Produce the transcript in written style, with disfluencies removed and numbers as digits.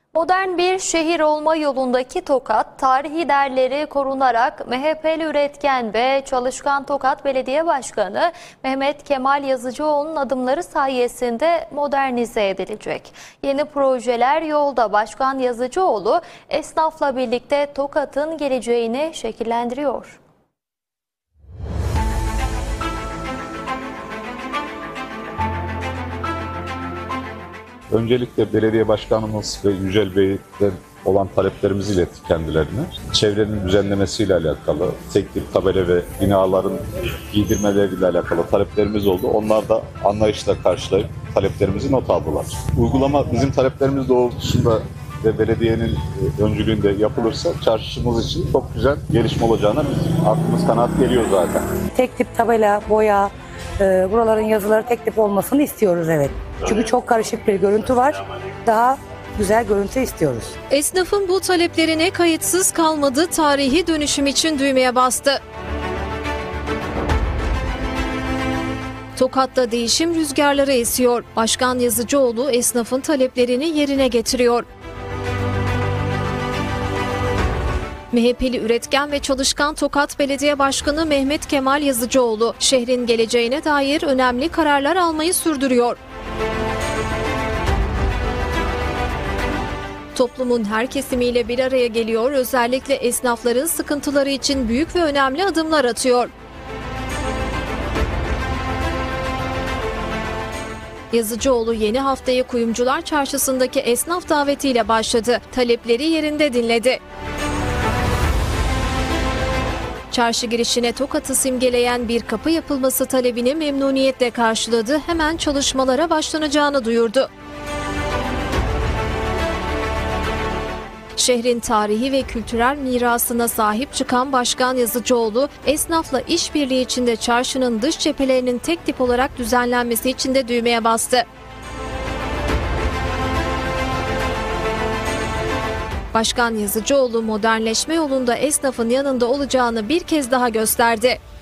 Modern bir şehir olma yolundaki Tokat, tarihi değerleri korunarak MHP'li üretken ve çalışkan Tokat Belediye Başkanı Mehmet Kemal Yazıcıoğlu'nun adımları sayesinde modernize edilecek. Yeni projeler yolda. Başkan Yazıcıoğlu esnafla birlikte Tokat'ın geleceğini şekillendiriyor. Öncelikle belediye başkanımız ve Yücel Bey'den olan taleplerimizi ilettik kendilerine. Çevrenin düzenlemesiyle alakalı, tek tip tabela ve binaların giydirmeleriyle alakalı taleplerimiz oldu. Onlar da anlayışla karşılayıp taleplerimizi not aldılar. Uygulama bizim taleplerimiz doğrultusunda ve belediyenin öncülüğünde yapılırsa çarşımız için çok güzel gelişme olacağına aklımız kanaat geliyor zaten. Tek tip tabela, boya, buraların yazıları tek tip olmasını istiyoruz, evet. Çünkü çok karışık bir görüntü var. Daha güzel görüntü istiyoruz. Esnafın bu taleplerine kayıtsız kalmadı, tarihi dönüşüm için düğmeye bastı. Tokat'ta değişim rüzgarları esiyor. Başkan Yazıcıoğlu esnafın taleplerini yerine getiriyor. MHP'li üretken ve çalışkan Tokat Belediye Başkanı Mehmet Kemal Yazıcıoğlu şehrin geleceğine dair önemli kararlar almayı sürdürüyor. Toplumun her kesimiyle bir araya geliyor, özellikle esnafların sıkıntıları için büyük ve önemli adımlar atıyor. Yazıcıoğlu yeni haftaya Kuyumcular Çarşısı'ndaki esnaf davetiyle başladı. Talepleri yerinde dinledi. Çarşı girişine Tokat'ı simgeleyen bir kapı yapılması talebini memnuniyetle karşıladı. Hemen çalışmalara başlanacağını duyurdu. Şehrin tarihi ve kültürel mirasına sahip çıkan Başkan Yazıcıoğlu, esnafla işbirliği içinde çarşının dış cephelerinin tek tip olarak düzenlenmesi için de düğmeye bastı. Başkan Yazıcıoğlu modernleşme yolunda esnafın yanında olacağını bir kez daha gösterdi.